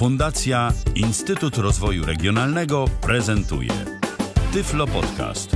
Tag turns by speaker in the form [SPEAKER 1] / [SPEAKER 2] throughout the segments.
[SPEAKER 1] Fundacja Instytut Rozwoju Regionalnego prezentuje Tyflo Podcast.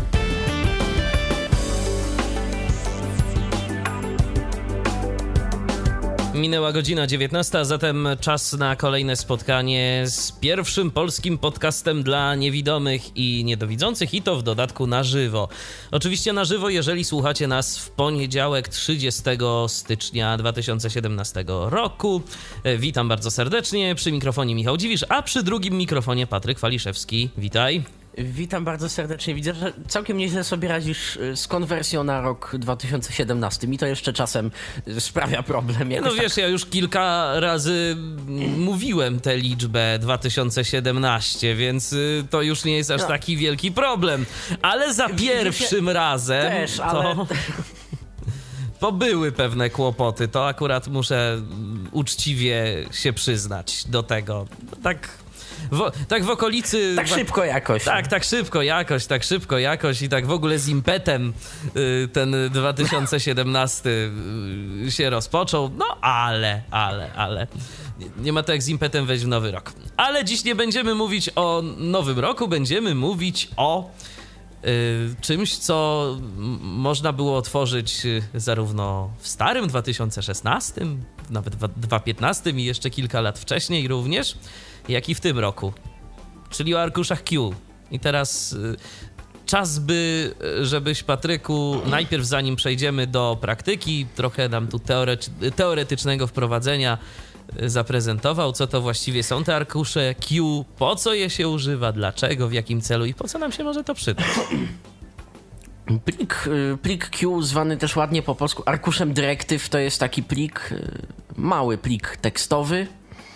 [SPEAKER 2] Minęła godzina 19, a zatem czas na kolejne spotkanie z pierwszym polskim podcastem dla niewidomych i niedowidzących, i to w dodatku na żywo. Oczywiście na żywo, jeżeli słuchacie nas w poniedziałek 30 stycznia 2017 roku. Witam bardzo serdecznie, przy mikrofonie Michał Dziwisz, a przy drugim mikrofonie Patryk Waliszewski. Witaj.
[SPEAKER 3] Witam bardzo serdecznie. Widzę, że całkiem nieźle sobie radzisz z konwersją na rok 2017. Mi to jeszcze czasem sprawia problem.
[SPEAKER 2] No wiesz, ja już kilka razy mówiłem tę liczbę 2017, więc to już nie jest aż taki wielki problem. Ale za pierwszym razem
[SPEAKER 3] też, ale...
[SPEAKER 2] to były pewne kłopoty. To akurat muszę uczciwie się przyznać do tego. Tak w okolicy...
[SPEAKER 3] Tak szybko jakoś.
[SPEAKER 2] Tak szybko jakoś i tak w ogóle z impetem ten 2017 się rozpoczął. No ale nie ma to jak z impetem wejść w nowy rok. Ale dziś nie będziemy mówić o nowym roku, będziemy mówić o czymś, co można było otworzyć zarówno w starym 2016, nawet w 2015 i jeszcze kilka lat wcześniej również, jak i w tym roku, czyli o arkuszach Q. I teraz czas żebyś, Patryku, najpierw zanim przejdziemy do praktyki, trochę nam tu teoretycznego wprowadzenia zaprezentował, co to właściwie są te arkusze Q, po co je się używa, dlaczego, w jakim celu i po co nam się może to przydać.
[SPEAKER 3] Plik Q, zwany też ładnie po polsku arkuszem dyrektyw, to jest taki plik, mały plik tekstowy,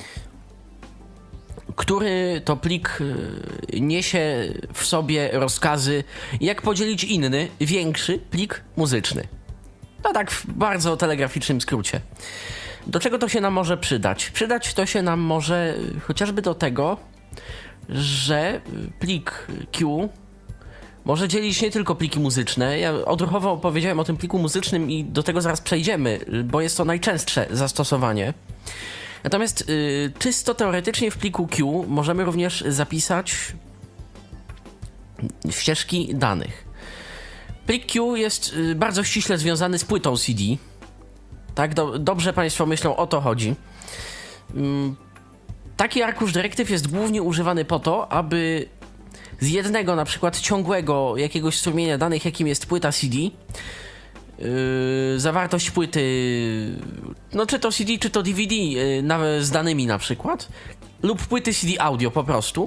[SPEAKER 3] który to plik niesie w sobie rozkazy, jak podzielić inny, większy plik muzyczny. No tak w bardzo telegraficznym skrócie. Do czego to się nam może przydać? Przydać to się nam może chociażby do tego, że plik Q może dzielić nie tylko pliki muzyczne. Ja odruchowo powiedziałem o tym pliku muzycznym i do tego zaraz przejdziemy, bo jest to najczęstsze zastosowanie. Natomiast czysto teoretycznie w pliku Q możemy również zapisać ścieżki danych. Plik Q jest bardzo ściśle związany z płytą CD. Tak, dobrze Państwo myślą, o to chodzi. Taki arkusz dyrektyw jest głównie używany po to, aby z jednego na przykład ciągłego jakiegoś strumienia danych, jakim jest płyta CD, zawartość płyty, no czy to CD, czy to DVD z danymi na przykład, lub płyty CD audio po prostu,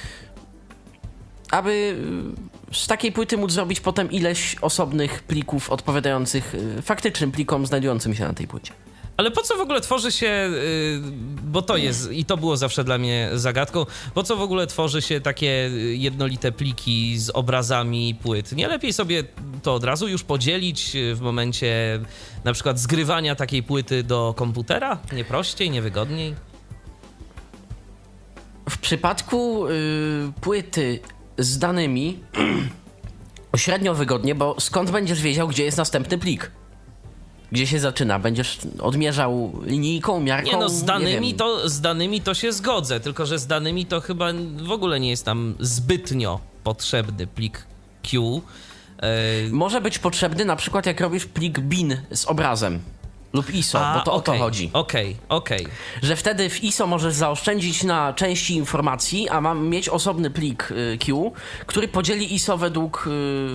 [SPEAKER 3] aby z takiej płyty móc zrobić potem ileś osobnych plików odpowiadających faktycznym plikom znajdującym się na tej płycie.
[SPEAKER 2] Ale po co w ogóle tworzy się, bo to jest i to było zawsze dla mnie zagadką, po co w ogóle tworzy się takie jednolite pliki z obrazami płyt? Nie lepiej sobie to od razu już podzielić w momencie na przykład zgrywania takiej płyty do komputera? Nie prościej, nie wygodniej?
[SPEAKER 3] W przypadku płyty z danymi średnio wygodnie, bo skąd będziesz wiedział, gdzie jest następny plik? Gdzie się zaczyna? Będziesz odmierzał linijką, miarką?
[SPEAKER 2] Nie no, z danymi to się zgodzę, tylko że z danymi to chyba w ogóle nie jest tam zbytnio potrzebny plik Q.
[SPEAKER 3] Może być potrzebny na przykład jak robisz plik bin z obrazem lub ISO, bo to o to chodzi.
[SPEAKER 2] Okej.
[SPEAKER 3] Że wtedy w ISO możesz zaoszczędzić na części informacji, a mam mieć osobny plik Q, który podzieli ISO według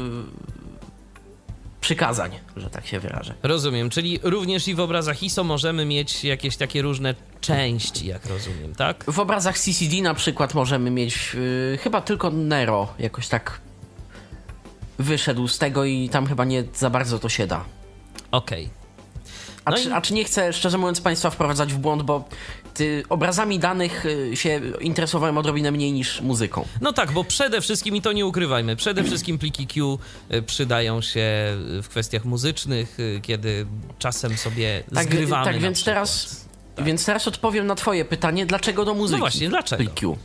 [SPEAKER 3] przykazań, że tak się wyrażę.
[SPEAKER 2] Rozumiem, czyli również i w obrazach ISO możemy mieć jakieś takie różne części, jak rozumiem, tak?
[SPEAKER 3] W obrazach CCD na przykład możemy mieć chyba tylko Nero jakoś tak wyszedł z tego i tam chyba nie za bardzo to się da.
[SPEAKER 2] Okej.
[SPEAKER 3] A czy nie chcę, szczerze mówiąc, Państwa wprowadzać w błąd, bo obrazami danych się interesowałem odrobinę mniej niż muzyką. No
[SPEAKER 2] tak, bo przede wszystkim, i to nie ukrywajmy, przede wszystkim pliki Q przydają się w kwestiach muzycznych, kiedy czasem sobie zgrywamy.
[SPEAKER 3] Tak, więc teraz odpowiem na Twoje pytanie, dlaczego do muzyki?
[SPEAKER 2] No właśnie, dlaczego?
[SPEAKER 3] Plik Q.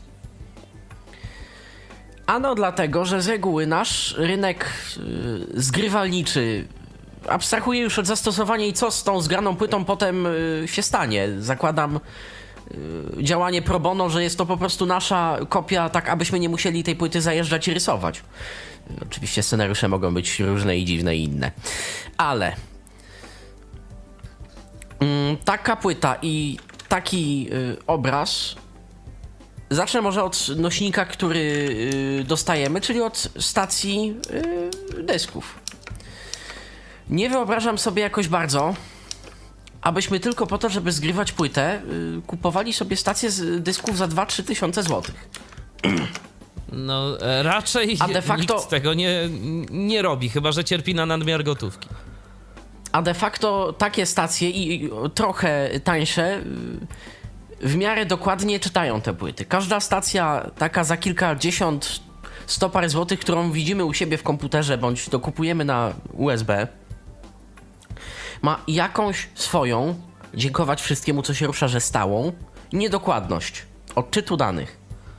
[SPEAKER 3] Ano dlatego, że z reguły nasz rynek zgrywalniczy abstrahuję już od zastosowania i co z tą zgraną płytą potem się stanie. Zakładam, działanie pro bono, że jest to po prostu nasza kopia, tak abyśmy nie musieli tej płyty zajeżdżać i rysować. Oczywiście scenariusze mogą być różne i dziwne i inne. Ale taka płyta i taki obraz. Zacznę może od nośnika, który dostajemy, czyli od stacji dysków. Nie wyobrażam sobie jakoś bardzo, abyśmy tylko po to, żeby zgrywać płytę, kupowali sobie stację z dysków za 2-3 tysiące złotych.
[SPEAKER 2] No raczej
[SPEAKER 3] A de facto
[SPEAKER 2] nikt tego nie robi, chyba że cierpi na nadmiar gotówki.
[SPEAKER 3] A de facto takie stacje i trochę tańsze w miarę dokładnie czytają te płyty. Każda stacja taka za kilkadziesiąt, 100 parę złotych, którą widzimy u siebie w komputerze bądź dokupujemy na USB, ma jakąś swoją, dziękować wszystkiemu, co się rusza, że stałą, niedokładność odczytu danych.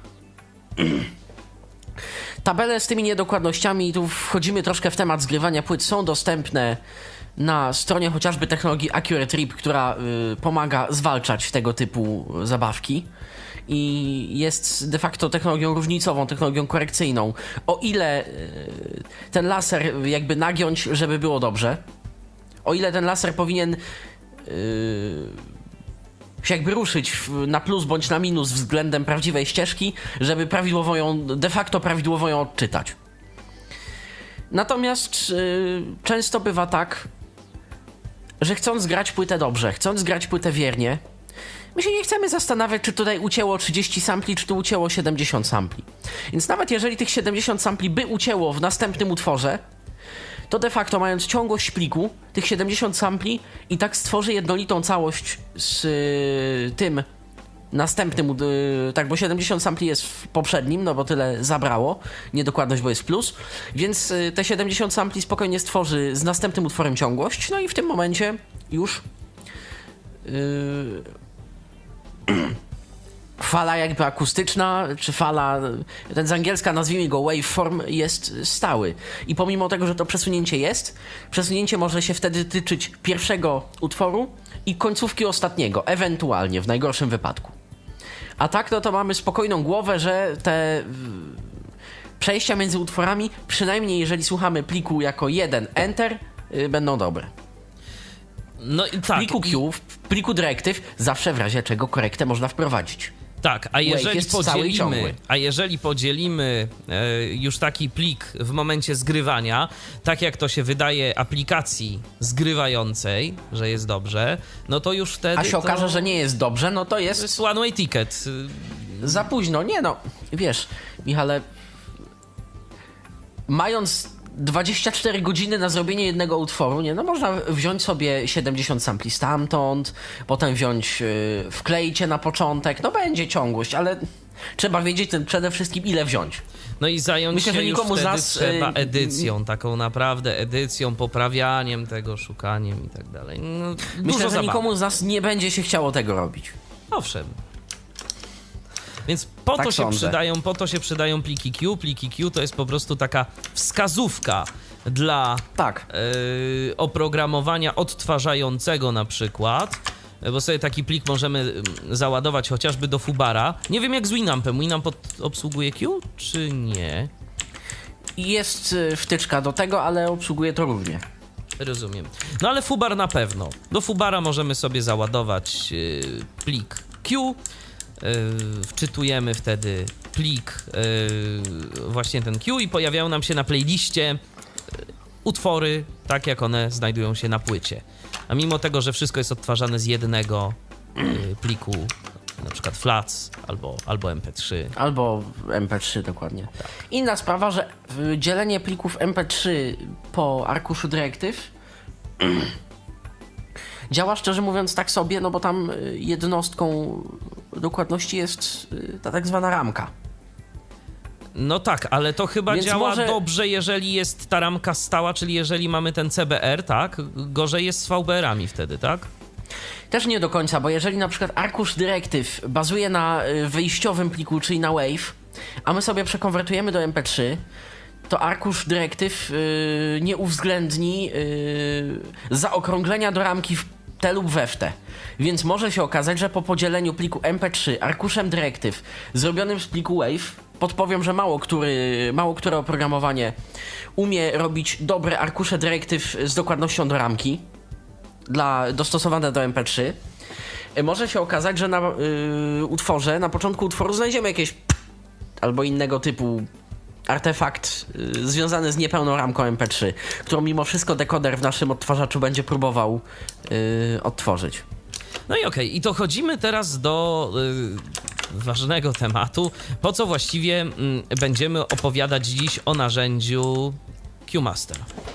[SPEAKER 3] Tabele z tymi niedokładnościami, i tu wchodzimy troszkę w temat zgrywania płyt, są dostępne na stronie chociażby technologii Accurate Rip, która pomaga zwalczać tego typu zabawki i jest de facto technologią różnicową, technologią korekcyjną. O ile ten laser jakby nagiąć, żeby było dobrze, o ile ten laser powinien się jakby ruszyć na plus bądź na minus względem prawdziwej ścieżki, żeby prawidłowo ją, de facto prawidłowo ją odczytać. Natomiast często bywa tak, że chcąc grać płytę dobrze, chcąc grać płytę wiernie, my się nie chcemy zastanawiać, czy tutaj ucięło 30 sampli, czy tu ucięło 70 sampli. Więc nawet jeżeli tych 70 sampli by ucięło w następnym utworze, to de facto mając ciągłość pliku, tych 70 sampli i tak stworzy jednolitą całość z tym następnym, tak, bo 70 sampli jest w poprzednim, no bo tyle zabrało, niedokładność, bo jest plus, więc te 70 sampli spokojnie stworzy z następnym utworem ciągłość, no i w tym momencie już fala jakby akustyczna, czy fala, ten z angielska nazwijmy go waveform, jest stały. I pomimo tego, że to przesunięcie jest, przesunięcie może się wtedy tyczyć pierwszego utworu i końcówki ostatniego, ewentualnie, w najgorszym wypadku. A tak, no to mamy spokojną głowę, że te przejścia między utworami, przynajmniej jeżeli słuchamy pliku jako jeden Enter, będą dobre.
[SPEAKER 2] No i
[SPEAKER 3] W
[SPEAKER 2] tak.
[SPEAKER 3] pliku Q, w pliku Directive, zawsze w razie czego korektę można wprowadzić.
[SPEAKER 2] Tak, a jeżeli podzielimy już taki plik w momencie zgrywania, tak jak to się wydaje aplikacji zgrywającej, że jest dobrze, no to już wtedy
[SPEAKER 3] a się okaże, że nie jest dobrze, no to jest
[SPEAKER 2] one way ticket.
[SPEAKER 3] Za późno. Nie no, wiesz, Michale, mając 24 godziny na zrobienie jednego utworu, nie, no można wziąć sobie 70 sampli stamtąd, potem wziąć, wkleić je na początek, no będzie ciągłość, ale trzeba wiedzieć przede wszystkim ile wziąć.
[SPEAKER 2] No i zająć
[SPEAKER 3] Myślę,
[SPEAKER 2] się
[SPEAKER 3] że nikomu
[SPEAKER 2] już
[SPEAKER 3] z nas
[SPEAKER 2] trzeba edycją, taką naprawdę edycją, poprawianiem tego, szukaniem i tak dalej. No,
[SPEAKER 3] myślę, że nikomu z nas nie będzie się chciało tego robić.
[SPEAKER 2] Owszem. Więc po
[SPEAKER 3] tak
[SPEAKER 2] to się przydają pliki Q. Pliki Q to jest po prostu taka wskazówka dla oprogramowania odtwarzającego na przykład, bo sobie taki plik możemy załadować chociażby do Fubara. Nie wiem jak z Winampem. Winamp obsługuje Q, czy nie?
[SPEAKER 3] Jest wtyczka do tego, ale obsługuje to różnie.
[SPEAKER 2] Rozumiem. No ale Fubar na pewno. Do Fubara możemy sobie załadować plik Q. Wczytujemy wtedy plik, właśnie ten Q, i pojawiają nam się na playliście utwory, tak jak one znajdują się na płycie. A mimo tego, że wszystko jest odtwarzane z jednego pliku, na przykład FLAC albo MP3.
[SPEAKER 3] Albo MP3, dokładnie. Tak. Inna sprawa, że dzielenie plików MP3 po arkuszu Directive działa, szczerze mówiąc, tak sobie, no bo tam jednostką dokładności jest ta tak zwana ramka.
[SPEAKER 2] No tak, ale to chyba
[SPEAKER 3] więc
[SPEAKER 2] działa dobrze, jeżeli jest ta ramka stała, czyli jeżeli mamy ten CBR, tak? Gorzej jest z VBR-ami wtedy, tak?
[SPEAKER 3] Też nie do końca, bo jeżeli na przykład arkusz Directive bazuje na wyjściowym pliku, czyli na WAV, a my sobie przekonwertujemy do MP3, to arkusz Directive nie uwzględni zaokrąglenia do ramki te lub we w te. Więc może się okazać, że po podzieleniu pliku MP3 arkuszem dyrektyw zrobionym z pliku WAV, podpowiem, że mało które oprogramowanie umie robić dobre arkusze dyrektyw z dokładnością do ramki, dostosowane do MP3. Może się okazać, że na początku utworu znajdziemy jakieś albo innego typu artefakt związany z niepełną ramką MP3, którą mimo wszystko dekoder w naszym odtwarzaczu będzie próbował odtworzyć.
[SPEAKER 2] No i okej, i dochodzimy teraz do ważnego tematu. Po co właściwie będziemy opowiadać dziś o narzędziu QMaster?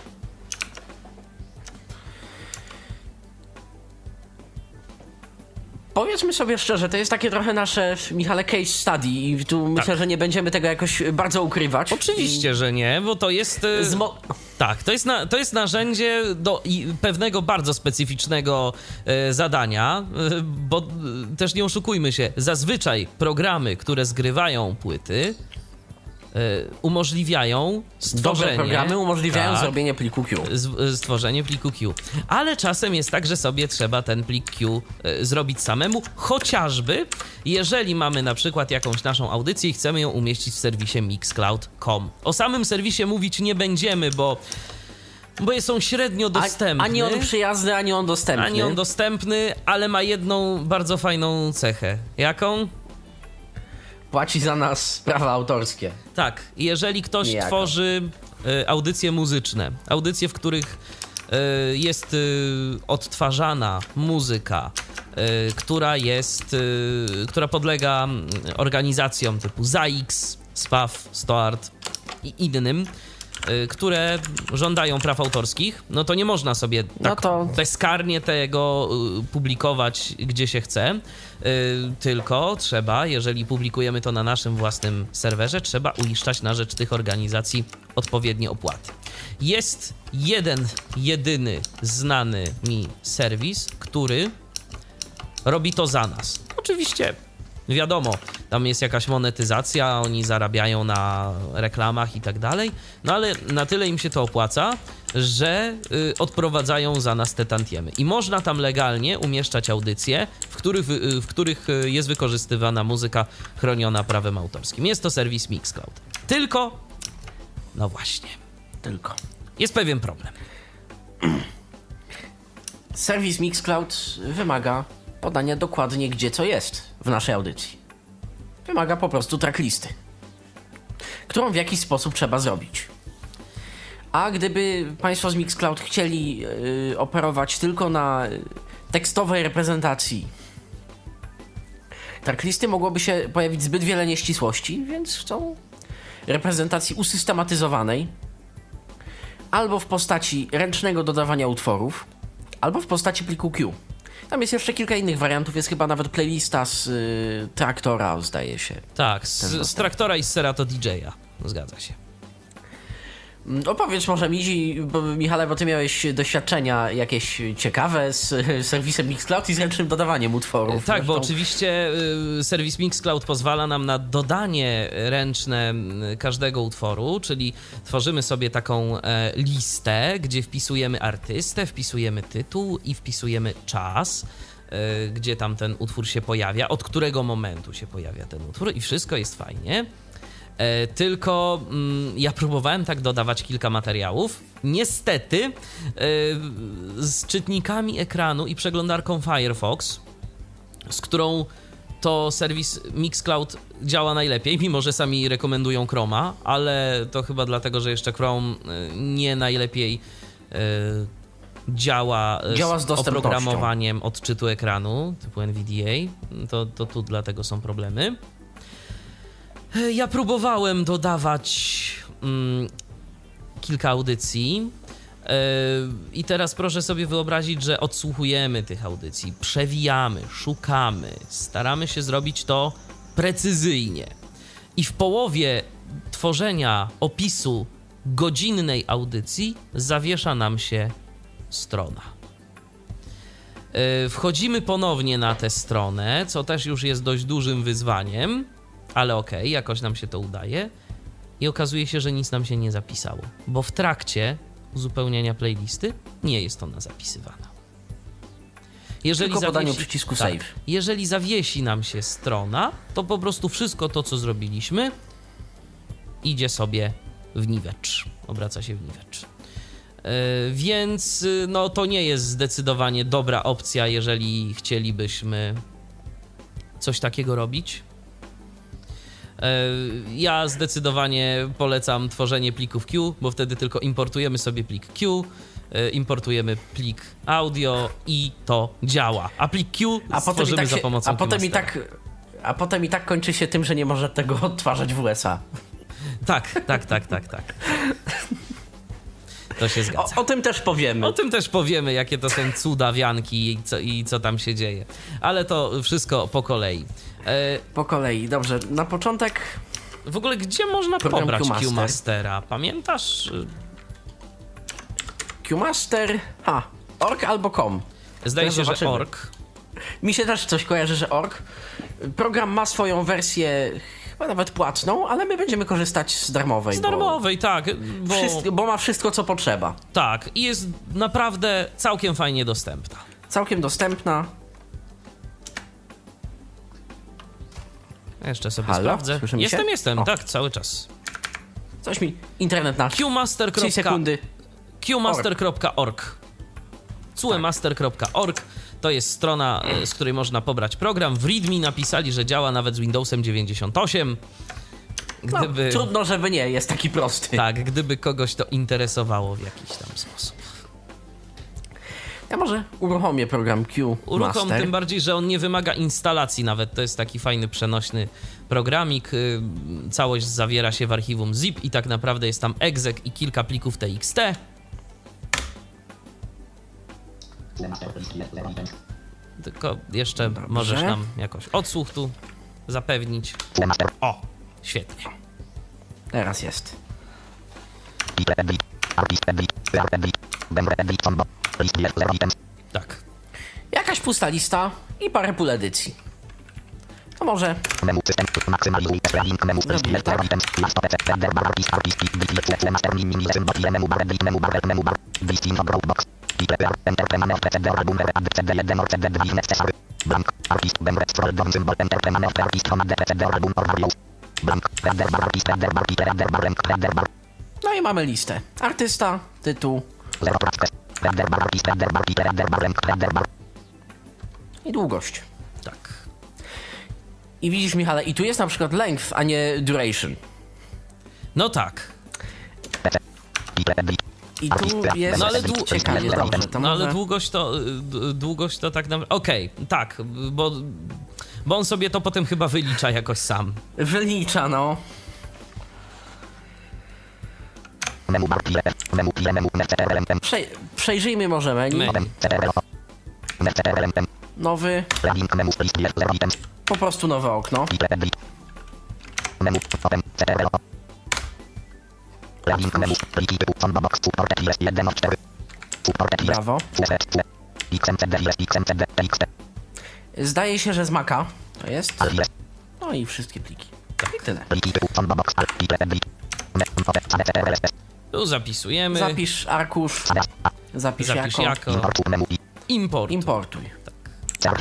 [SPEAKER 3] Powiedzmy sobie szczerze, to jest takie trochę nasze, Michale, case study i tu myślę, że nie będziemy tego jakoś bardzo ukrywać.
[SPEAKER 2] Oczywiście, że nie, bo to jest... Tak, to jest narzędzie do pewnego bardzo specyficznego zadania, bo też nie oszukujmy się, zazwyczaj programy, które zgrywają płyty, umożliwiają stworzenie...
[SPEAKER 3] Dobre programy umożliwiają zrobienie pliku Q.
[SPEAKER 2] Stworzenie pliku Q. Ale czasem jest tak, że sobie trzeba ten plik Q zrobić samemu, chociażby jeżeli mamy na przykład jakąś naszą audycję i chcemy ją umieścić w serwisie mixcloud.com. O samym serwisie mówić nie będziemy, bo jest on średnio dostępny.
[SPEAKER 3] Ani on przyjazny, ani on dostępny.
[SPEAKER 2] Ani on dostępny, ale ma jedną bardzo fajną cechę. Jaką?
[SPEAKER 3] Płaci za nas prawa autorskie.
[SPEAKER 2] Tak, jeżeli ktoś tworzy audycje muzyczne, audycje, w których jest odtwarzana muzyka, która podlega organizacjom typu ZAIX, SPAW, STOART i innym, które żądają praw autorskich, no to nie można sobie tak bezkarnie tego publikować, gdzie się chce, tylko trzeba, jeżeli publikujemy to na naszym własnym serwerze, trzeba uiszczać na rzecz tych organizacji odpowiednie opłaty. Jest jedyny znany mi serwis, który robi to za nas. Oczywiście wiadomo, tam jest jakaś monetyzacja, oni zarabiają na reklamach i tak dalej, no ale na tyle im się to opłaca, że odprowadzają za nas te tantiemy. I można tam legalnie umieszczać audycje, w których jest wykorzystywana muzyka chroniona prawem autorskim. Jest to serwis Mixcloud. Tylko, no właśnie, jest pewien problem.
[SPEAKER 3] Serwis Mixcloud wymaga podania dokładnie, gdzie co jest w naszej audycji. Wymaga po prostu tracklisty, którą w jakiś sposób trzeba zrobić. A gdyby Państwo z Mixcloud chcieli operować tylko na tekstowej reprezentacji tracklisty, mogłoby się pojawić zbyt wiele nieścisłości, więc chcą reprezentacji usystematyzowanej albo w postaci ręcznego dodawania utworów, albo w postaci pliku Q. Tam jest jeszcze kilka innych wariantów, jest chyba nawet playlista z Traktora, zdaje się.
[SPEAKER 2] Tak, z Traktora i z Serato DJ-a, zgadza się.
[SPEAKER 3] Opowiedz może mi, Michale, bo ty miałeś doświadczenia jakieś ciekawe z serwisem Mixcloud i z ręcznym dodawaniem utworów.
[SPEAKER 2] Tak, bo oczywiście serwis Mixcloud pozwala nam na dodanie ręczne każdego utworu, czyli tworzymy sobie taką listę, gdzie wpisujemy artystę, wpisujemy tytuł i wpisujemy czas, gdzie tam ten utwór się pojawia, od którego momentu się pojawia ten utwór i wszystko jest fajnie. Tylko ja próbowałem tak dodawać kilka materiałów. Niestety z czytnikami ekranu i przeglądarką Firefox, z którą to serwis Mixcloud działa najlepiej, mimo że sami rekomendują Chroma, ale to chyba dlatego, że jeszcze Chrome nie najlepiej działa z oprogramowaniem odczytu ekranu typu NVDA. To tu dlatego są problemy. Ja próbowałem dodawać kilka audycji i teraz proszę sobie wyobrazić, że odsłuchujemy tych audycji, przewijamy, szukamy, staramy się zrobić to precyzyjnie. I w połowie tworzenia opisu godzinnej audycji zawiesza nam się strona. Wchodzimy ponownie na tę stronę, co też już jest dość dużym wyzwaniem, ale okej, jakoś nam się to udaje i okazuje się, że nic nam się nie zapisało, bo w trakcie uzupełniania playlisty nie jest ona zapisywana. Jeżeli
[SPEAKER 3] tylko podaniu przycisku
[SPEAKER 2] tak,
[SPEAKER 3] save.
[SPEAKER 2] jeżeli zawiesi nam się strona, to po prostu wszystko to, co zrobiliśmy, idzie sobie w niwecz. Obraca się w niwecz. Więc no, to nie jest zdecydowanie dobra opcja, jeżeli chcielibyśmy coś takiego robić. Ja zdecydowanie polecam tworzenie plików Q, bo wtedy tylko importujemy sobie plik Q, importujemy plik audio i to działa. A plik Q stworzymy za pomocą
[SPEAKER 3] A potem i tak kończy się tym, że nie może tego odtwarzać w USA.
[SPEAKER 2] Tak. To się zgadza.
[SPEAKER 3] O tym też powiemy.
[SPEAKER 2] O tym też powiemy, jakie to są cudawianki i co tam się dzieje. Ale to wszystko po kolei.
[SPEAKER 3] Po kolei, dobrze. Na początek...
[SPEAKER 2] W ogóle gdzie można pobrać Qmastera? Pamiętasz?
[SPEAKER 3] Qmaster... org albo com.
[SPEAKER 2] Zdaje się, że org.
[SPEAKER 3] Mi się też coś kojarzy, że org. Program ma swoją wersję... chyba nawet płatną, ale my będziemy korzystać z darmowej.
[SPEAKER 2] Z darmowej, tak.
[SPEAKER 3] Bo ma wszystko, co potrzeba.
[SPEAKER 2] Tak, i jest naprawdę całkiem fajnie dostępna.
[SPEAKER 3] Całkiem dostępna.
[SPEAKER 2] Jeszcze sobie sprawdzę. Jestem, tak, cały czas.
[SPEAKER 3] Coś mi internet nasz.
[SPEAKER 2] Qmaster.org Qmaster.org to jest strona, z której można pobrać program. W README napisali, że działa nawet z Windowsem 98. Gdyby...
[SPEAKER 3] No, trudno, żeby nie, jest taki prosty.
[SPEAKER 2] Tak, gdyby kogoś to interesowało w jakiś tam sposób.
[SPEAKER 3] Ja może uruchomię program Qmaster.
[SPEAKER 2] Uruchom, tym bardziej, że on nie wymaga instalacji nawet. To jest taki fajny, przenośny programik. Całość zawiera się w archiwum zip i tak naprawdę jest tam exec i kilka plików txt. Tylko jeszcze możesz nam jakoś odsłuch tu zapewnić. O, świetnie.
[SPEAKER 3] Teraz jest.
[SPEAKER 2] Tak.
[SPEAKER 3] Jakaś pusta lista i parę pól edycji. To może... Zrobimy tak. No i mamy listę. Artysta, tytuł i długość.
[SPEAKER 2] Tak.
[SPEAKER 3] I widzisz, Michale, i tu jest na przykład length, a nie duration.
[SPEAKER 2] No tak.
[SPEAKER 3] I tu jest...
[SPEAKER 2] No ale,
[SPEAKER 3] ciekawie, dobrze, to
[SPEAKER 2] no,
[SPEAKER 3] może...
[SPEAKER 2] ale długość to tak naprawdę... Okej, tak, bo on sobie to potem chyba wylicza jakoś sam.
[SPEAKER 3] Wylicza, no. Przejrzyjmy może menu. Nowy. Po prostu nowe okno. Brawo. Zdaje się, że z Maca to jest. No i wszystkie pliki. I tyle.
[SPEAKER 2] Tu zapisujemy.
[SPEAKER 3] Zapisz arkusz. Zapisz jako. Importuj. Tak.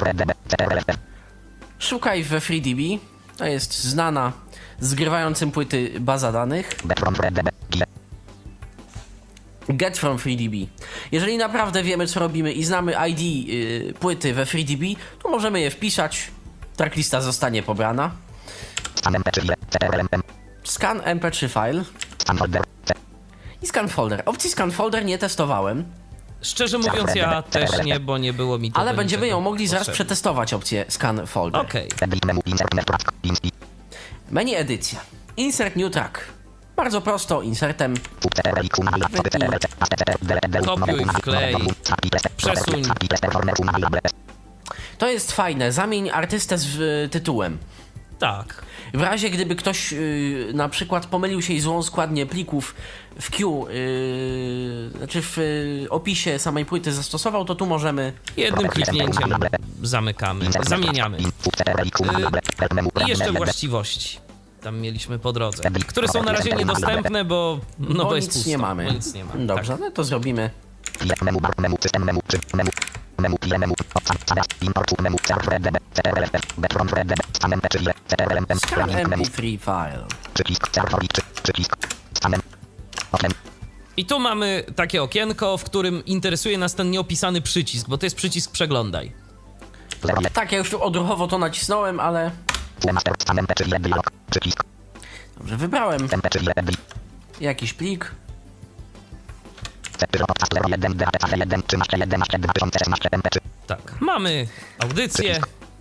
[SPEAKER 3] Szukaj we FreeDB. To jest znana zgrywającym płyty baza danych. Get from FreeDB. Jeżeli naprawdę wiemy, co robimy i znamy ID płyty we FreeDB, to możemy je wpisać. Tracklista zostanie pobrana. Scan MP3 file. I scan folder. Opcji scan folder nie testowałem.
[SPEAKER 2] Szczerze mówiąc, ja też nie, bo nie było mi to.
[SPEAKER 3] Ale będziemy ją mogli zaraz przetestować, opcję scan folder.
[SPEAKER 2] Okej.
[SPEAKER 3] Menu edycja. Insert new track. Bardzo prosto, insertem.
[SPEAKER 2] Kopiuj, wklej, przesuń.
[SPEAKER 3] To jest fajne. Zamień artystę z tytułem.
[SPEAKER 2] Tak.
[SPEAKER 3] W razie, gdyby ktoś na przykład pomylił się i złą składnię plików w Q, znaczy w opisie samej płyty zastosował, to tu możemy...
[SPEAKER 2] Jednym kliknięciem zamieniamy. I jeszcze właściwości. Tam mieliśmy po drodze, które są na razie niedostępne, bo
[SPEAKER 3] nic nie mamy.
[SPEAKER 2] Bo nic nie ma.
[SPEAKER 3] Dobrze,
[SPEAKER 2] tak.
[SPEAKER 3] no to zrobimy. Scan MP3 file.
[SPEAKER 2] I tu mamy takie okienko, w którym interesuje nas ten nieopisany przycisk, bo to jest przycisk przeglądaj.
[SPEAKER 3] Tak, ja już tu odruchowo to nacisnąłem, ale... Dobrze, wybrałem jakiś plik.
[SPEAKER 2] Tak, mamy audycję.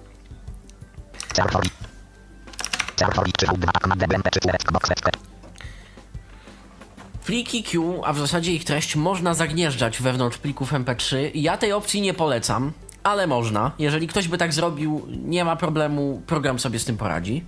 [SPEAKER 3] Pliki Q, a w zasadzie ich treść można zagnieżdżać wewnątrz plików MP3. Ja tej opcji nie polecam, ale można. Jeżeli ktoś by tak zrobił, nie ma problemu, program sobie z tym poradzi.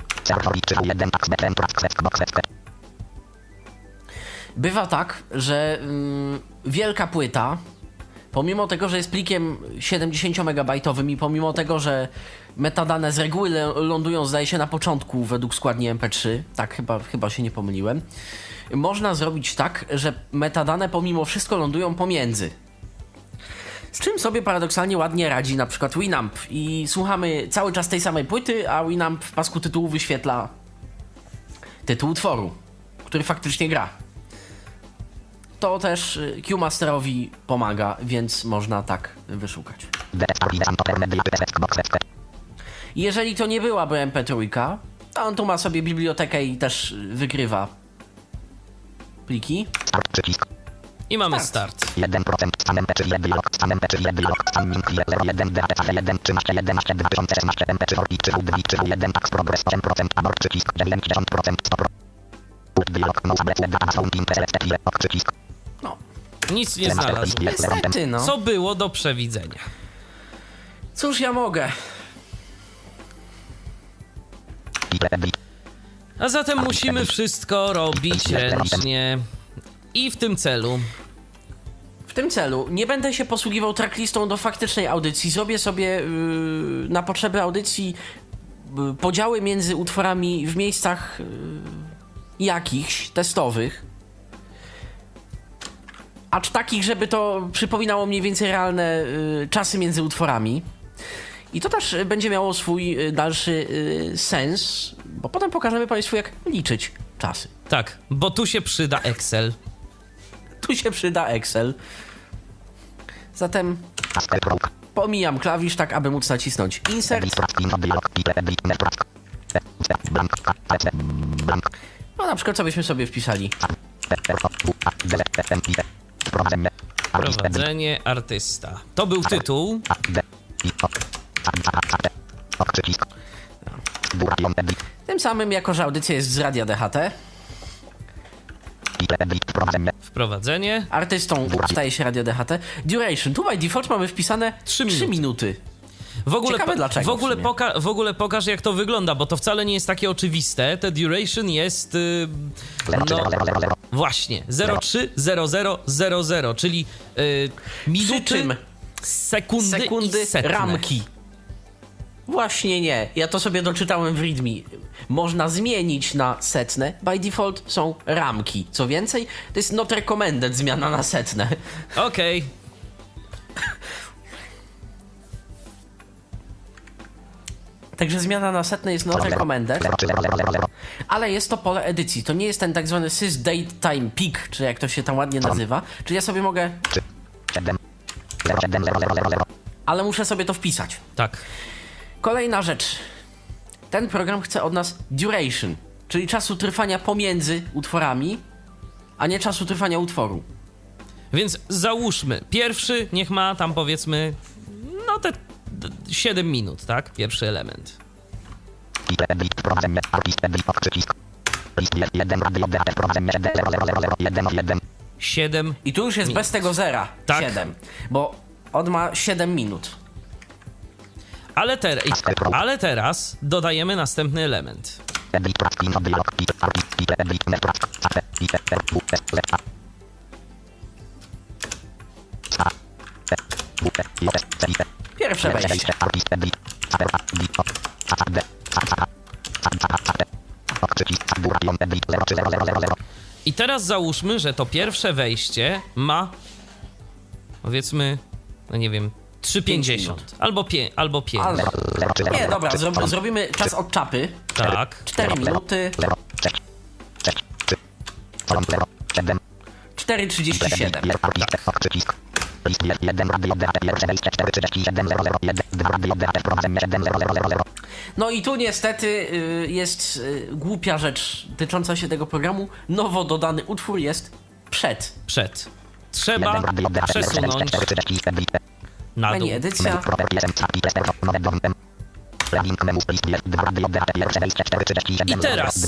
[SPEAKER 3] Bywa tak, że wielka płyta, pomimo tego, że jest plikiem 70-megabajtowym i pomimo tego, że metadane z reguły lądują, zdaje się, na początku według składni MP3, tak chyba się nie pomyliłem, można zrobić tak, że metadane pomimo wszystko lądują pomiędzy. Z czym sobie paradoksalnie ładnie radzi na przykład Winamp i słuchamy cały czas tej samej płyty, a Winamp w pasku tytułu wyświetla tytuł utworu, który faktycznie gra. To też Q-Masterowi pomaga, więc można tak wyszukać. Jeżeli to nie byłaby MP3, to on tu ma sobie bibliotekę i też wygrywa pliki.
[SPEAKER 2] I mamy start.
[SPEAKER 4] 1% stan MP3 dialog, stan MP3 dialog, stan min 1 DHC 1 13 11 2013 MP3 orbi 3 2 3 1 tax progress 8% abort przycisk 90% 100% dialog no tablet data sound interest przycisk.
[SPEAKER 2] No, nic nie znalazł.
[SPEAKER 3] Niestety, no.
[SPEAKER 2] Co było do przewidzenia?
[SPEAKER 3] Cóż ja mogę?
[SPEAKER 2] A zatem musimy wszystko robić ręcznie. I w tym celu nie będę się posługiwał tracklistą do faktycznej audycji. Zrobię sobie na potrzeby audycji podziały między utworami w miejscach jakichś testowych. Acz takich, żeby to przypominało mniej więcej realne czasy między utworami. I to też będzie miało swój dalszy sens, bo potem pokażemy Państwu, jak liczyć czasy. Tak, bo tu się przyda Excel. Zatem pomijam klawisz tak, aby móc nacisnąć Insert. No na przykład co byśmy sobie wpisali? Prowadzenie artysta. To był tytuł. Tym samym, jako że audycja jest z Radia DHT, wprowadzenie. Artystą staje się Radio DHT. Duration. Tu by default mamy wpisane 3 minuty. Ciekawe dlaczego. W ogóle pokaż, jak to wygląda, bo to wcale nie jest takie oczywiste. Te duration jest właśnie 030000, czyli minuty, sekundy i setne.
[SPEAKER 3] Ramki. Właśnie nie. Ja to sobie doczytałem w readme. Można zmienić na setne. By default są ramki. Co więcej, to jest not recommended zmiana na setne.
[SPEAKER 2] Okej.
[SPEAKER 3] Także zmiana na setne jest not recommended. Ale jest to pole edycji. To nie jest ten tak zwany sys date time peak, czy jak to się tam ładnie nazywa. Czyli ja sobie mogę... Ale muszę sobie to wpisać.
[SPEAKER 2] Tak.
[SPEAKER 3] Kolejna rzecz. Ten program chce od nas duration, czyli czasu trwania pomiędzy utworami, a nie czasu trwania utworu.
[SPEAKER 2] Więc załóżmy, pierwszy niech ma tam powiedzmy, no te 7 minut, tak? Pierwszy element. 7.
[SPEAKER 3] I tu już jest minut. Bez tego zera.
[SPEAKER 2] Tak.
[SPEAKER 3] 7. Bo on ma 7 minut.
[SPEAKER 2] Ale teraz dodajemy następny element.
[SPEAKER 3] Pierwsze wejście.
[SPEAKER 2] I teraz załóżmy, że to pierwsze wejście ma, powiedzmy, no nie wiem, 3,50 albo 5.
[SPEAKER 3] Nie, dobra, zrobimy czas od czapy.
[SPEAKER 2] Tak.
[SPEAKER 3] 4 minuty. 4,37. No i tu niestety jest głupia rzecz tycząca się tego programu. Nowo dodany utwór jest przed.
[SPEAKER 2] Trzeba przesunąć na dół.
[SPEAKER 3] Pani edycja.
[SPEAKER 2] I teraz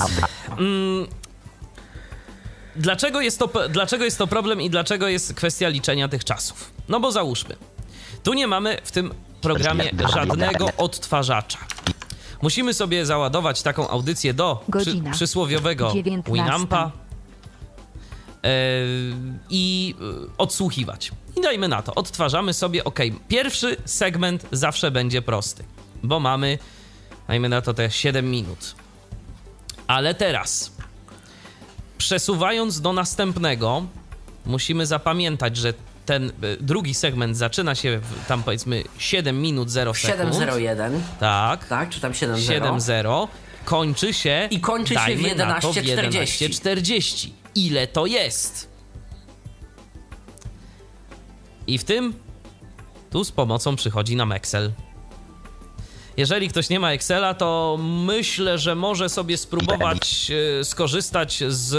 [SPEAKER 2] dlaczego jest to problem i dlaczego jest kwestia liczenia tych czasów? No bo załóżmy, tu nie mamy w tym programie żadnego odtwarzacza. Musimy sobie załadować taką audycję do przysłowiowego
[SPEAKER 5] 19.
[SPEAKER 2] Winampa i odsłuchiwać. I dajmy na to, odtwarzamy sobie, pierwszy segment zawsze będzie prosty, bo mamy, dajmy na to te 7 minut. Ale teraz, przesuwając do następnego, musimy zapamiętać, że ten drugi segment zaczyna się tam powiedzmy 7 minut 0 sekund.
[SPEAKER 3] 7:01.
[SPEAKER 2] Tak,
[SPEAKER 3] czy tam 7:0.
[SPEAKER 2] 7:0. Kończy się
[SPEAKER 3] w 11:40.
[SPEAKER 2] 11:40. Ile to jest? I tu z pomocą przychodzi nam Excel. Jeżeli ktoś nie ma Excela, to myślę, że może sobie spróbować skorzystać z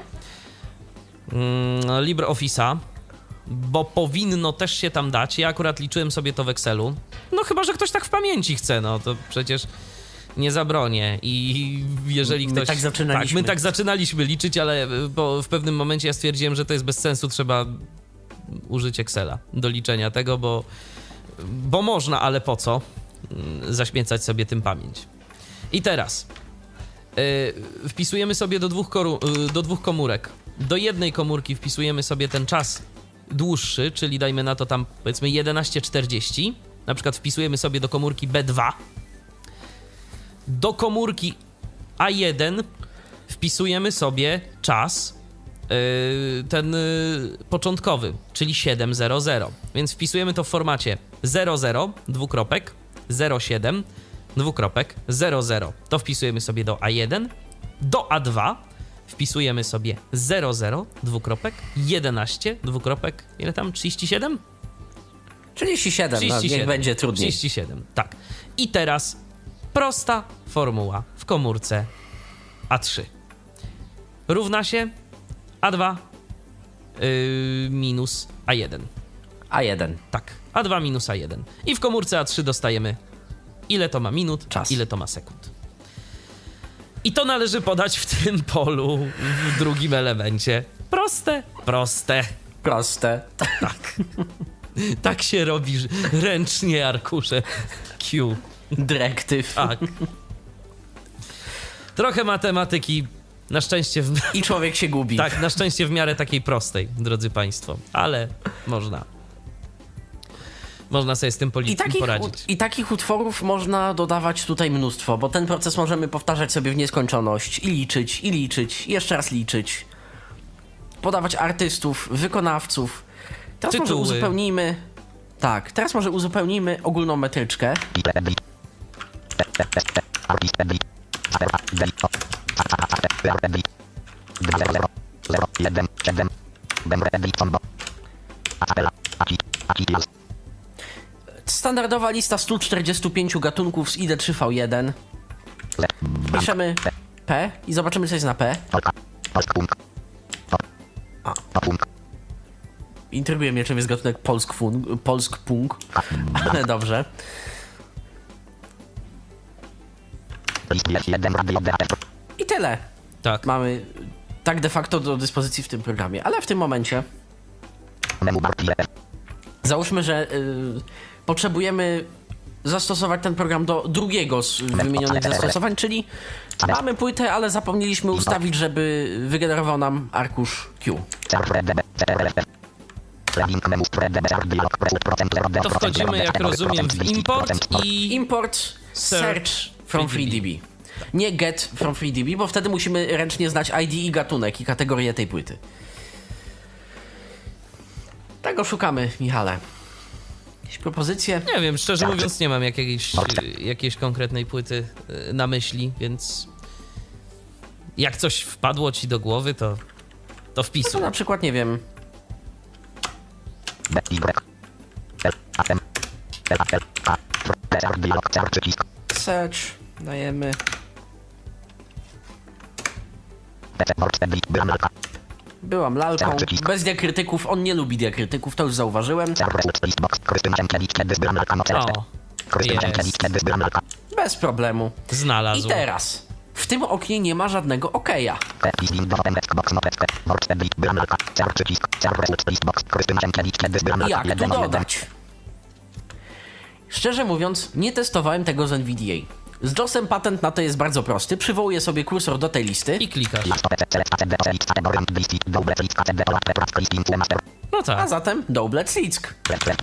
[SPEAKER 2] LibreOffice'a, bo powinno też się tam dać. Ja akurat liczyłem sobie to w Excelu. No chyba, że ktoś tak w pamięci chce, no to przecież nie zabronię. I jeżeli ktoś...
[SPEAKER 3] My
[SPEAKER 2] tak zaczynaliśmy liczyć, ale w pewnym momencie ja stwierdziłem, że to jest bez sensu, trzeba użyć Excela do liczenia tego, bo można, ale po co zaśmiecać sobie tym pamięć. I teraz wpisujemy sobie do dwóch komórek. Do jednej komórki wpisujemy sobie ten czas dłuższy, czyli dajmy na to tam powiedzmy 11:40. Na przykład wpisujemy sobie do komórki B2. Do komórki A1 wpisujemy sobie czas ten początkowy, czyli 7:00. Więc wpisujemy to w formacie 00, dwukropek, 07, dwukropek, 00. To wpisujemy sobie do A1. Do A2 wpisujemy sobie 00, dwukropek, 11, dwukropek, ile tam, 37?
[SPEAKER 3] 37, 37. Niech będzie trudniej.
[SPEAKER 2] 37, tak. I teraz prosta formuła w komórce A3. Równa się A2 minus A1.
[SPEAKER 3] A1.
[SPEAKER 2] Tak, A2 minus A1. I w komórce A3 dostajemy, ile to ma minut,
[SPEAKER 3] czas,
[SPEAKER 2] ile to ma sekund. I to należy podać w tym polu, w drugim elemencie. Proste. Tak. Tak się robi ręcznie arkusze Q.
[SPEAKER 3] Dyrektyw.
[SPEAKER 2] Tak. Trochę matematyki, na szczęście...
[SPEAKER 3] I człowiek się gubi.
[SPEAKER 2] Tak, na szczęście w miarę takiej prostej, drodzy państwo. Ale można sobie z tym poradzić.
[SPEAKER 3] I takich utworów można dodawać tutaj mnóstwo, bo ten proces możemy powtarzać sobie w nieskończoność i liczyć, jeszcze raz liczyć. Podawać artystów, wykonawców. Teraz
[SPEAKER 2] tytuły.
[SPEAKER 3] Może uzupełnijmy... Tak, teraz może uzupełnijmy ogólną metryczkę. Standardowa lista 145 gatunków z ID3V1. Piszemy P i zobaczymy, co jest na P. Intryguje mnie, czym jest gatunek polsk-punk, ale dobrze. I tyle.
[SPEAKER 2] Tak.
[SPEAKER 3] Mamy tak de facto do dyspozycji w tym programie, ale w tym momencie załóżmy, że potrzebujemy zastosować ten program do drugiego z wymienionych zastosowań, czyli mamy płytę, ale zapomnieliśmy ustawić, żeby wygenerował nam arkusz Q.
[SPEAKER 2] To wchodzimy, jak rozumiem, w
[SPEAKER 3] import search from FreeDB. Nie get from FreeDB, bo wtedy musimy ręcznie znać ID i gatunek i kategorię tej płyty. Tego szukamy, Michale. Jakieś propozycje?
[SPEAKER 2] Nie wiem, szczerze mówiąc nie mam jakiejś konkretnej płyty na myśli, więc jak coś wpadło ci do głowy, to
[SPEAKER 3] No
[SPEAKER 2] wpisuj.
[SPEAKER 3] to na przykład, nie wiem... Search, dajemy... Byłam lalką, bez diakrytyków, on nie lubi diakrytyków, to już zauważyłem.
[SPEAKER 2] O, jest.
[SPEAKER 3] Bez problemu.
[SPEAKER 2] Znalazł.
[SPEAKER 3] I teraz, w tym oknie nie ma żadnego okeja. Jak tu dodać? Szczerze mówiąc, nie testowałem tego z NVDA. Z JOS-em patent na to jest bardzo prosty. Przywołuję sobie kursor do tej listy.
[SPEAKER 2] I klikasz. No
[SPEAKER 3] A
[SPEAKER 2] tak.
[SPEAKER 3] zatem Doublet Slick.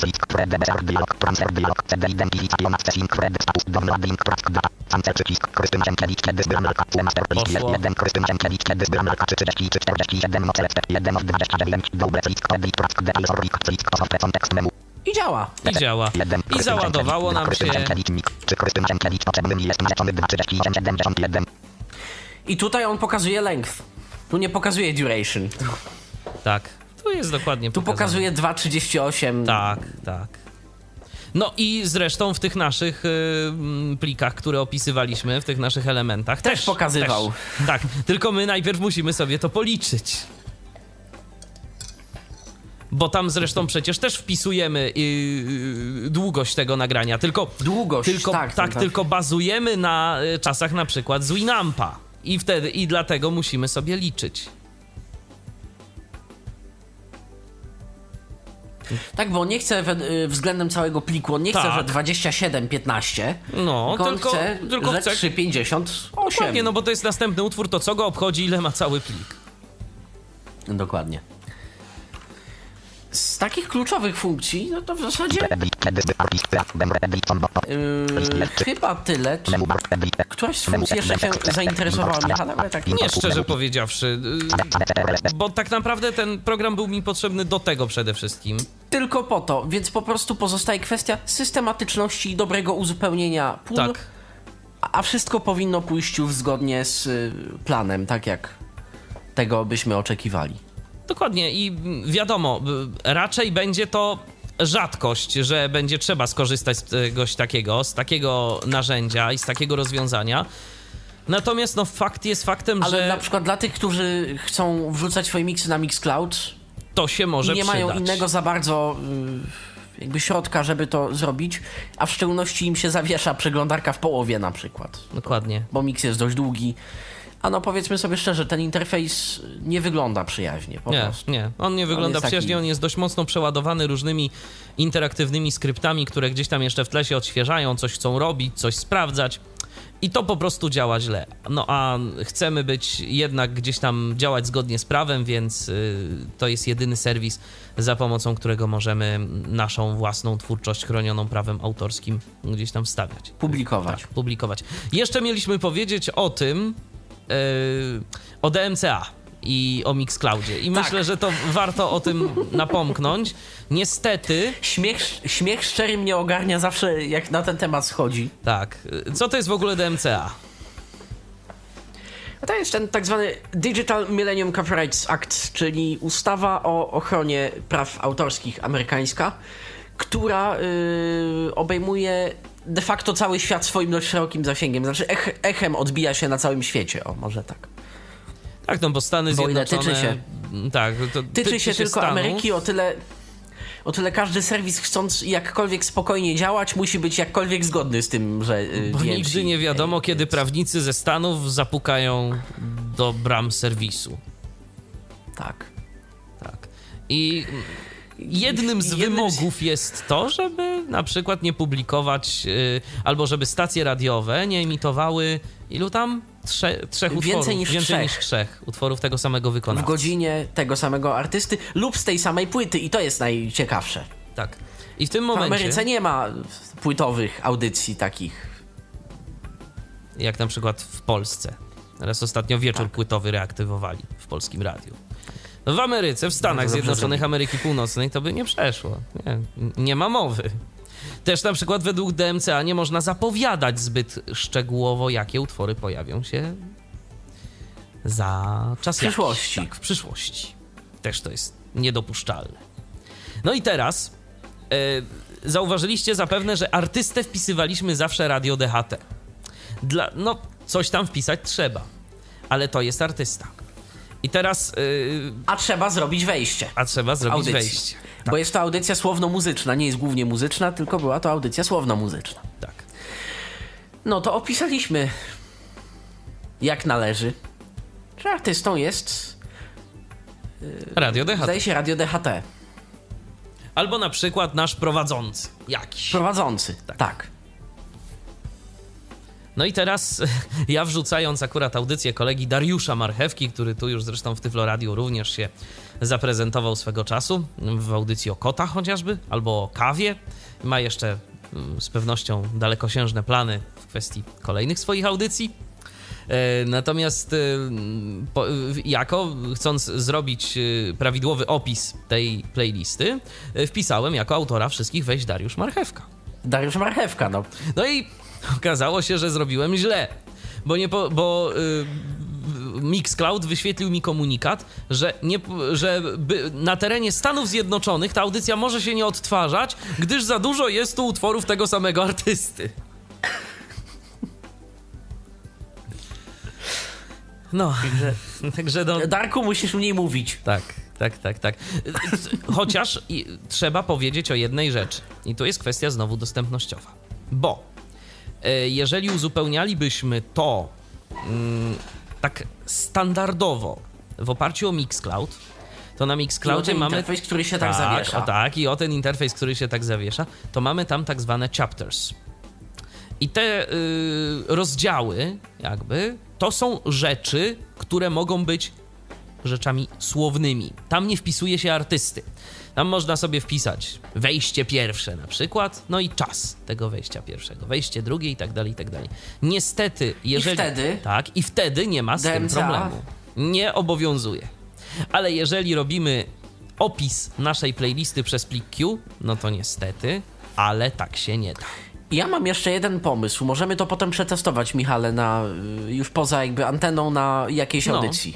[SPEAKER 3] I działa.
[SPEAKER 2] I działa. I załadowało nam się.
[SPEAKER 3] I tutaj on pokazuje length. Tu nie pokazuje duration.
[SPEAKER 2] Tak. Tu jest dokładnie
[SPEAKER 3] Tu
[SPEAKER 2] pokazane.
[SPEAKER 3] pokazuje 2,38.
[SPEAKER 2] Tak, tak. No i zresztą w tych naszych plikach, które opisywaliśmy, w tych naszych elementach
[SPEAKER 3] Też pokazywał.
[SPEAKER 2] Też, tak, tylko my najpierw musimy sobie to policzyć. Bo tam zresztą przecież też wpisujemy długość tego nagrania, tylko tylko bazujemy na czasach na przykład z Winampa i dlatego musimy sobie liczyć.
[SPEAKER 3] Tak, bo on nie chce względem całego pliku, on nie chce,
[SPEAKER 2] Tak.
[SPEAKER 3] że 27,15,
[SPEAKER 2] No,
[SPEAKER 3] tylko on chce, że 3,58.
[SPEAKER 2] Dokładnie, no bo to jest następny utwór, to co go obchodzi, ile ma cały plik.
[SPEAKER 3] Dokładnie. Z takich kluczowych funkcji, no to w zasadzie chyba tyle. Któraś z funkcji jeszcze się zainteresowała mnie, ale tak
[SPEAKER 2] Nie, szczerze powiedziawszy, bo tak naprawdę ten program był mi potrzebny do tego przede wszystkim.
[SPEAKER 3] tylko po to, więc po prostu pozostaje kwestia systematyczności i dobrego uzupełnienia pól,
[SPEAKER 2] Tak.
[SPEAKER 3] a wszystko powinno pójść już zgodnie z planem, tak jak tego byśmy oczekiwali.
[SPEAKER 2] Dokładnie i wiadomo, raczej będzie to rzadkość, że będzie trzeba skorzystać z takiego narzędzia i z takiego rozwiązania. Natomiast no fakt jest faktem,
[SPEAKER 3] Ale
[SPEAKER 2] że
[SPEAKER 3] na przykład dla tych, którzy chcą wrzucać swoje miksy na Mixcloud
[SPEAKER 2] to się może
[SPEAKER 3] i nie
[SPEAKER 2] przydać.
[SPEAKER 3] mają innego za bardzo jakby środka, żeby to zrobić, a w szczególności im się zawiesza przeglądarka w połowie na przykład.
[SPEAKER 2] Dokładnie.
[SPEAKER 3] Bo mix jest dość długi. A no powiedzmy sobie szczerze, ten interfejs nie wygląda przyjaźnie po prostu.
[SPEAKER 2] Nie, on nie wygląda
[SPEAKER 3] jest taki-
[SPEAKER 2] przyjaźnie, on jest dość mocno przeładowany różnymi interaktywnymi skryptami, które gdzieś tam jeszcze w tle się odświeżają, coś chcą robić, coś sprawdzać i to po prostu działa źle. No a chcemy być jednak gdzieś tam działać zgodnie z prawem, więc to jest jedyny serwis, za pomocą którego możemy naszą własną twórczość chronioną prawem autorskim gdzieś tam wstawiać.
[SPEAKER 3] Publikować.
[SPEAKER 2] Tak, publikować. Jeszcze mieliśmy powiedzieć o tym, o DMCA i o Mixcloudzie. I myślę, że to warto o tym napomknąć. Niestety...
[SPEAKER 3] Śmiech szczery mnie ogarnia zawsze, jak na ten temat schodzi.
[SPEAKER 2] Tak. Co to jest w ogóle DMCA?
[SPEAKER 3] A to jest ten tak zwany Digital Millennium Copyrights Act, czyli ustawa o ochronie praw autorskich amerykańska, która obejmuje de facto cały świat swoim dość szerokim zasięgiem. Znaczy echem odbija się na całym świecie, o może tak.
[SPEAKER 2] Tak, no bo Stany
[SPEAKER 3] Bo ile
[SPEAKER 2] Zjednoczone...
[SPEAKER 3] tyczy się.
[SPEAKER 2] Tak, to
[SPEAKER 3] Tyczy się tylko
[SPEAKER 2] Stanów.
[SPEAKER 3] Ameryki, o tyle każdy serwis, chcąc jakkolwiek spokojnie działać, musi być jakkolwiek zgodny z tym, że
[SPEAKER 2] Bo
[SPEAKER 3] DMC,
[SPEAKER 2] nigdy nie wiadomo, kiedy prawnicy ze Stanów zapukają do bram serwisu.
[SPEAKER 3] Tak.
[SPEAKER 2] Tak. I jednym z wymogów jest to, żeby na przykład nie publikować, albo żeby stacje radiowe nie emitowały ilu tam? Trzech utworów.
[SPEAKER 3] Więcej niż
[SPEAKER 2] trzech utworów tego samego
[SPEAKER 3] W
[SPEAKER 2] wykonawcy.
[SPEAKER 3] godzinie tego samego artysty lub z tej samej płyty i to jest najciekawsze.
[SPEAKER 2] Tak. I w tym
[SPEAKER 3] W
[SPEAKER 2] momencie,
[SPEAKER 3] Ameryce nie ma płytowych audycji takich.
[SPEAKER 2] jak na przykład w Polsce. Teraz ostatnio wieczór płytowy reaktywowali w Polskim Radiu. W Ameryce, w Stanach
[SPEAKER 3] Bardzo dobrze
[SPEAKER 2] Zjednoczonych
[SPEAKER 3] zrobili.
[SPEAKER 2] Ameryki Północnej to by nie przeszło. Nie ma mowy. Też na przykład według DMCA nie można zapowiadać zbyt szczegółowo, jakie utwory pojawią się za czas
[SPEAKER 3] W przyszłości.
[SPEAKER 2] Tak, w przyszłości. Też to jest niedopuszczalne. No i teraz zauważyliście zapewne, że artystę wpisywaliśmy zawsze Radio DHT. No, coś tam wpisać trzeba, ale to jest artysta. I teraz...
[SPEAKER 3] A trzeba zrobić wejście.
[SPEAKER 2] Wejście.
[SPEAKER 3] Bo jest to audycja słowno-muzyczna, nie jest głównie muzyczna, tylko była to audycja słowno-muzyczna.
[SPEAKER 2] Tak.
[SPEAKER 3] No to opisaliśmy, jak należy, że artystą jest...
[SPEAKER 2] Radio DHT.
[SPEAKER 3] Zdaje się Radio DHT.
[SPEAKER 2] Albo na przykład nasz prowadzący jakiś.
[SPEAKER 3] Prowadzący, tak.
[SPEAKER 2] No i teraz ja wrzucając akurat audycję kolegi Dariusza Marchewki, który tu już zresztą w Tyflo Radiu również się zaprezentował swego czasu, w audycji o kotach chociażby, albo o kawie. Ma jeszcze z pewnością dalekosiężne plany w kwestii kolejnych swoich audycji. Natomiast chcąc zrobić prawidłowy opis tej playlisty, wpisałem jako autora wszystkich wejść Dariusz Marchewka.
[SPEAKER 3] Dariusz Marchewka, no.
[SPEAKER 2] No i okazało się, że zrobiłem źle, bo Mixcloud wyświetlił mi komunikat, że na terenie Stanów Zjednoczonych ta audycja może się nie odtwarzać, gdyż za dużo jest tu utworów tego samego artysty. No, także no...
[SPEAKER 3] Darku, musisz mniej mówić.
[SPEAKER 2] Tak. Chociaż trzeba powiedzieć o jednej rzeczy. I to jest kwestia znowu dostępnościowa. Bo jeżeli uzupełnialibyśmy to tak standardowo w oparciu o Mixcloud, to na Mixcloudzie mamy...
[SPEAKER 3] interfejs, który się tak zawiesza.
[SPEAKER 2] I o ten interfejs, który się tak zawiesza, to mamy tam tak zwane chapters. I te rozdziały jakby to są rzeczy, które mogą być rzeczami słownymi. Tam nie wpisuje się artysty. Tam można sobie wpisać wejście pierwsze na przykład, no i czas tego wejścia pierwszego, wejście drugie i tak dalej, i tak dalej. Niestety, jeżeli... I wtedy nie ma z tym problemu. Nie obowiązuje. Ale jeżeli robimy opis naszej playlisty przez plik Q, no to niestety, ale tak się nie da.
[SPEAKER 3] Ja mam jeszcze jeden pomysł. Możemy to potem przetestować, Michale, już poza jakby anteną na jakiejś audycji.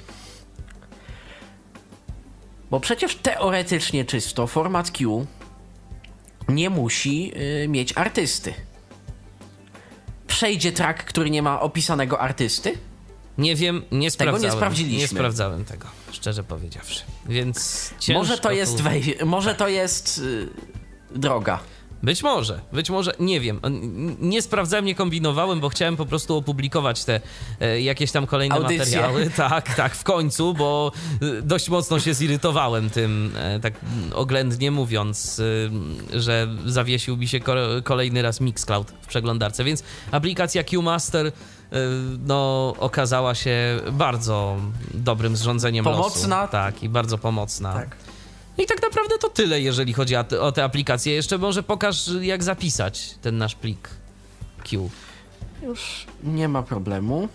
[SPEAKER 3] Bo przecież teoretycznie czysto format Q nie musi mieć artysty. Przejdzie track, który nie ma opisanego artysty?
[SPEAKER 2] Nie wiem, nie sprawdzałem.
[SPEAKER 3] Tego nie sprawdziliśmy.
[SPEAKER 2] Nie sprawdzałem tego, szczerze powiedziawszy. Więc ciężko
[SPEAKER 3] może to jest droga.
[SPEAKER 2] Być może, nie wiem. Nie sprawdzałem, nie kombinowałem, bo chciałem po prostu opublikować te jakieś tam kolejne materiały. Tak, w końcu, bo dość mocno się zirytowałem tym, tak oględnie mówiąc, że zawiesił mi się kolejny raz Mixcloud w przeglądarce, więc aplikacja QMaster okazała się bardzo dobrym zrządzeniem
[SPEAKER 3] pomocna.
[SPEAKER 2] losu. Tak, i bardzo pomocna.
[SPEAKER 3] Tak.
[SPEAKER 2] I tak naprawdę to tyle, jeżeli chodzi o te aplikacje. Jeszcze może pokaż, jak zapisać ten nasz plik Q.
[SPEAKER 3] Już nie ma problemu.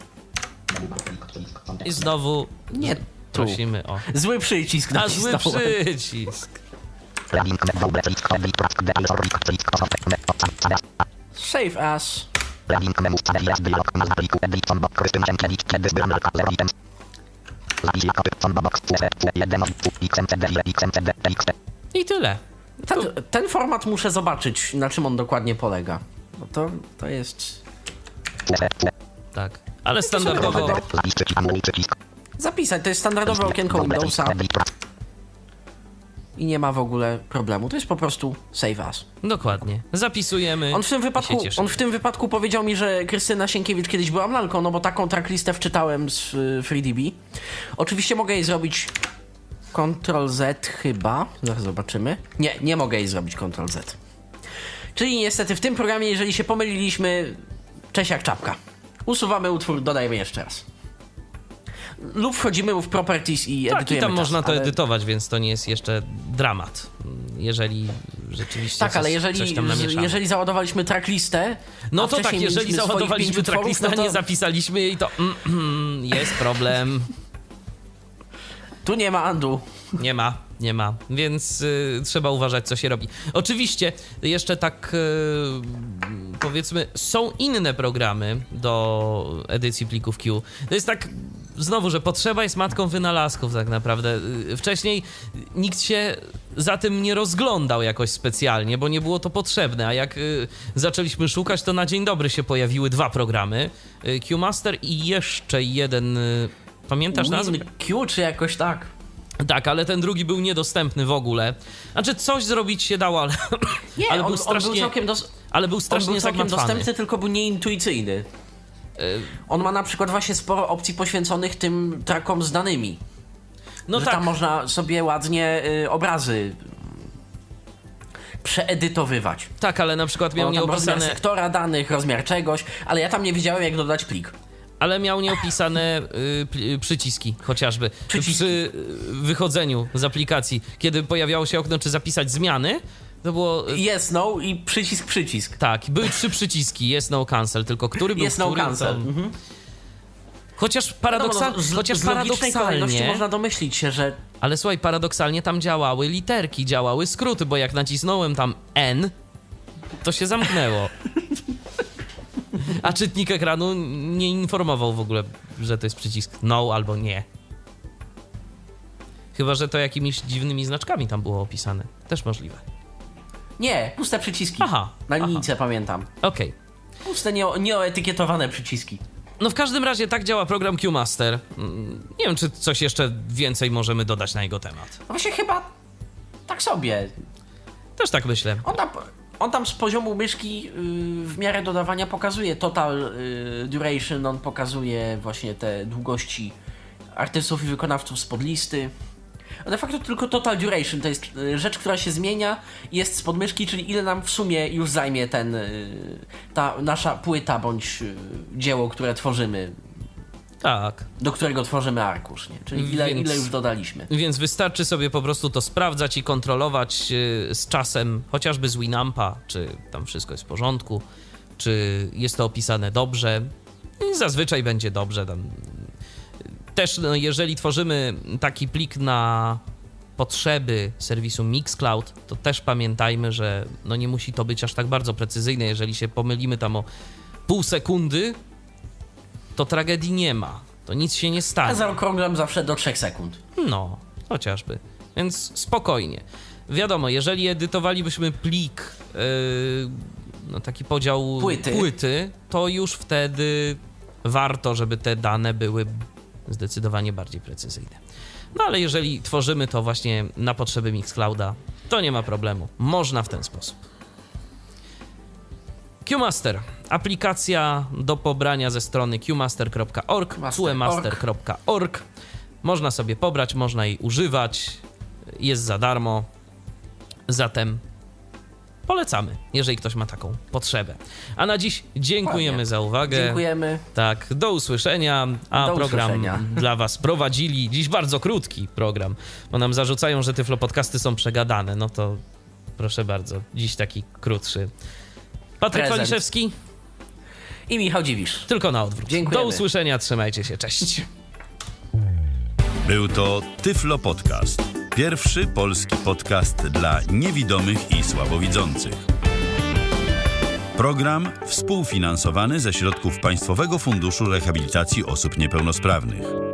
[SPEAKER 2] I znowu
[SPEAKER 3] nie
[SPEAKER 2] prosimy o...
[SPEAKER 3] Zły przycisk nacisnąłem.
[SPEAKER 2] Zły przycisk.
[SPEAKER 3] Save as.
[SPEAKER 2] I tyle.
[SPEAKER 3] Ten format muszę zobaczyć, na czym on dokładnie polega. Bo to jest...
[SPEAKER 2] Tak, ale standardowo...
[SPEAKER 3] Zapisać, to jest standardowe okienko Windowsa. I nie ma w ogóle problemu. To jest po prostu save as.
[SPEAKER 2] Dokładnie. Zapisujemy.
[SPEAKER 3] On w tym wypadku powiedział mi, że Krystyna Sienkiewicz kiedyś była lalką, no bo taką tracklistę wczytałem z FreeDB. Oczywiście mogę jej zrobić Ctrl-Z chyba. Zaraz zobaczymy. Nie mogę jej zrobić Ctrl-Z. Czyli niestety w tym programie, jeżeli się pomyliliśmy, cześć jak czapka. Usuwamy utwór, dodajemy jeszcze raz. Lub wchodzimy w Properties i edytujemy
[SPEAKER 2] i tam
[SPEAKER 3] czas,
[SPEAKER 2] można to edytować, więc to nie jest jeszcze dramat. Jeżeli rzeczywiście
[SPEAKER 3] tak, ale
[SPEAKER 2] coś tam namieszamy.
[SPEAKER 3] jeżeli załadowaliśmy tracklistę...
[SPEAKER 2] No to tak, jeżeli załadowaliśmy tracklistę, a nie zapisaliśmy jej, to jest problem.
[SPEAKER 3] Tu nie ma undo.
[SPEAKER 2] Nie ma. nie ma, więc trzeba uważać, co się robi. Oczywiście jeszcze tak powiedzmy, są inne programy do edycji plików Q. To jest tak znowu, że potrzeba jest matką wynalazków tak naprawdę. Wcześniej nikt się za tym nie rozglądał jakoś specjalnie, bo nie było to potrzebne, a jak zaczęliśmy szukać, to na dzień dobry się pojawiły 2 programy. QMaster i jeszcze jeden, pamiętasz nazwę?
[SPEAKER 3] Q czy jakoś tak?
[SPEAKER 2] Tak, ale ten drugi był niedostępny w ogóle. Znaczy coś zrobić się dało, ale,
[SPEAKER 3] Nie,
[SPEAKER 2] ale
[SPEAKER 3] on
[SPEAKER 2] był strasznie,
[SPEAKER 3] ale był
[SPEAKER 2] strasznie
[SPEAKER 3] całkiem
[SPEAKER 2] zagmatwany.
[SPEAKER 3] dostępny, tylko był nieintuicyjny. On ma na przykład właśnie sporo opcji poświęconych tym trackom z danymi.
[SPEAKER 2] No
[SPEAKER 3] że
[SPEAKER 2] tak.
[SPEAKER 3] Tam można sobie ładnie obrazy przeedytowywać.
[SPEAKER 2] Tak, ale na przykład miał
[SPEAKER 3] Rozmiar
[SPEAKER 2] nieopisane...
[SPEAKER 3] sektora danych, rozmiar czegoś, ale ja tam nie wiedziałem, jak dodać plik.
[SPEAKER 2] Ale miał nieopisane przyciski chociażby. Przy wychodzeniu z aplikacji, kiedy pojawiało się okno, czy zapisać zmiany, to było...
[SPEAKER 3] Yes, no i przycisk.
[SPEAKER 2] Tak, były 3 przyciski, yes, no, cancel, tylko który był
[SPEAKER 3] yes, no, cancel.
[SPEAKER 2] To... Chociaż paradoksalnie...
[SPEAKER 3] Z logicznej kolejności można domyślić się, że...
[SPEAKER 2] Ale słuchaj, paradoksalnie tam działały literki, działały skróty, bo jak nacisnąłem tam N, to się zamknęło. A czytnik ekranu nie informował w ogóle, że to jest przycisk no albo nie. Chyba że to jakimiś dziwnymi znaczkami tam było opisane. Też możliwe.
[SPEAKER 3] Nie, puste przyciski.
[SPEAKER 2] Aha.
[SPEAKER 3] Na linijce pamiętam.
[SPEAKER 2] Okej.
[SPEAKER 3] Puste, nieoetykietowane przyciski.
[SPEAKER 2] No w każdym razie tak działa program QMaster. Nie wiem, czy coś jeszcze więcej możemy dodać na jego temat.
[SPEAKER 3] No właśnie chyba tak sobie.
[SPEAKER 2] Też tak myślę.
[SPEAKER 3] On tam z poziomu myszki w miarę dodawania pokazuje total duration, on pokazuje właśnie te długości artystów i wykonawców spod listy. A de facto tylko total duration to jest rzecz, która się zmienia i jest spod myszki, czyli ile nam w sumie już zajmie ta nasza płyta bądź dzieło, które tworzymy.
[SPEAKER 2] Tak.
[SPEAKER 3] Do którego tworzymy arkusz, nie? Czyli ile już dodaliśmy.
[SPEAKER 2] Więc wystarczy sobie po prostu to sprawdzać i kontrolować z czasem, chociażby z Winampa, czy tam wszystko jest w porządku, czy jest to opisane dobrze. I zazwyczaj będzie dobrze. Tam. Też no, jeżeli tworzymy taki plik na potrzeby serwisu Mixcloud, to też pamiętajmy, że no nie musi to być aż tak bardzo precyzyjne. Jeżeli się pomylimy tam o pół sekundy, to tragedii nie ma. To nic się nie stanie.
[SPEAKER 3] Ja zaokrąglam zawsze do 3 sekund.
[SPEAKER 2] No, chociażby. Więc spokojnie. Wiadomo, jeżeli edytowalibyśmy plik, no taki podział płyty, to już wtedy warto, żeby te dane były zdecydowanie bardziej precyzyjne. No ale jeżeli tworzymy to właśnie na potrzeby Mixclouda, to nie ma problemu. Można w ten sposób. QMaster. Aplikacja do pobrania ze strony qmaster.org, qmaster.org. Można sobie pobrać, można jej używać. Jest za darmo. Zatem polecamy, jeżeli ktoś ma taką potrzebę. A na dziś dziękujemy za uwagę.
[SPEAKER 3] Dziękujemy.
[SPEAKER 2] Tak, do usłyszenia. A program dla was prowadzili dziś bardzo krótki program, bo nam zarzucają, że Tyflo Podcasty są przegadane. No to proszę bardzo, dziś taki krótszy. Patryk Waliszewski
[SPEAKER 3] i Michał Dziwisz.
[SPEAKER 2] Tylko na odwrót.
[SPEAKER 3] Dziękujemy.
[SPEAKER 2] Do usłyszenia, trzymajcie się, cześć.
[SPEAKER 1] Był to Tyflo Podcast. Pierwszy polski podcast dla niewidomych i słabowidzących. Program współfinansowany ze środków Państwowego Funduszu Rehabilitacji Osób Niepełnosprawnych.